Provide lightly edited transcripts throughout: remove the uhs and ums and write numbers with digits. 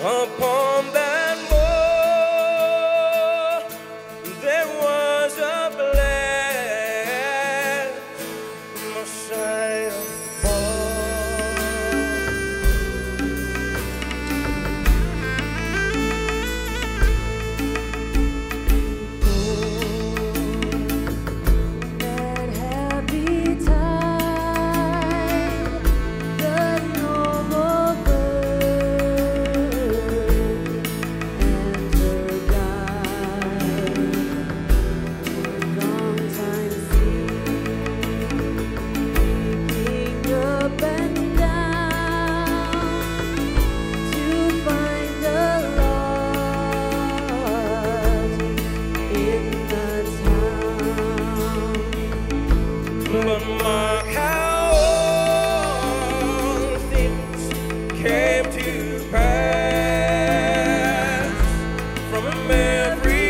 Upon that moor there was a blessed Messiah That happy time, the noble bird and her guide were long time seeking up and down to find the lost in the town. But mark how all things came to pass. From every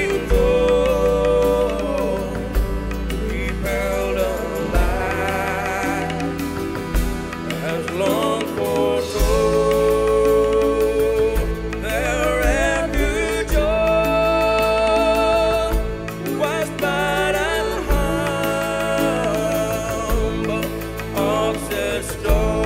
foe repelled alive, as long foretold, their refuge was but an humble ox's stall.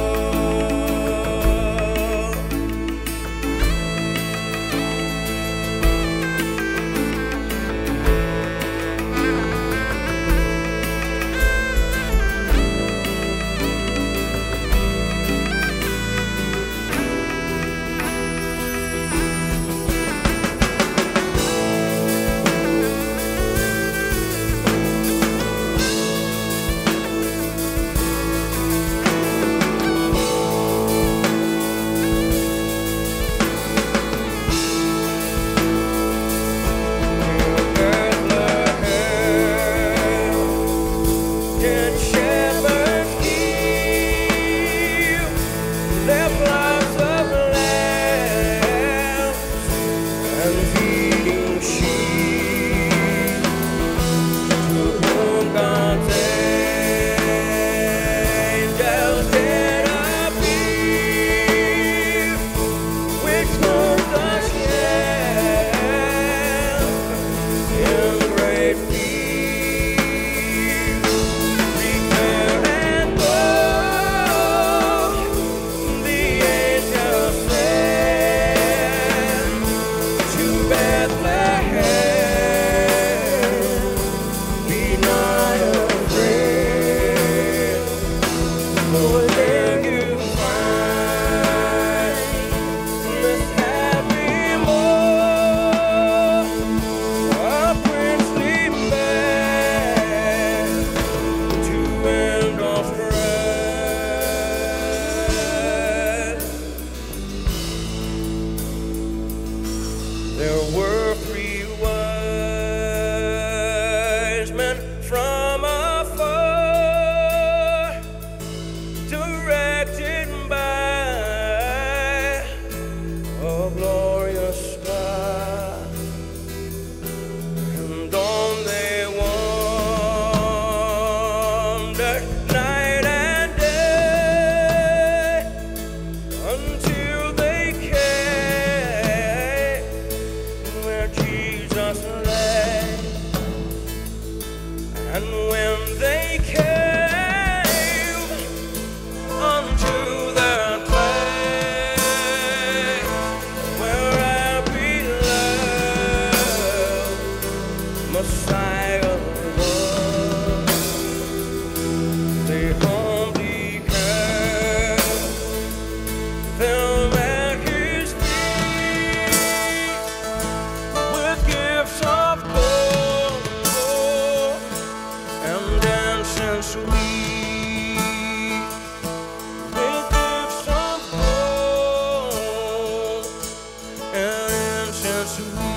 Can shepherds keep their flocks of lambs and feeding sheep, to whom God's angels did appear, which knows the shepherd in great fear. There were 3 wise men from afar, directed by a glorious star, and on they wandered night and day until they came where Jesus lay. And when they came unto that place where our beloved Messiah was, they humbly cast them at his feet with gifts of gold and incense sweet, with gifts of gold and incense sweet.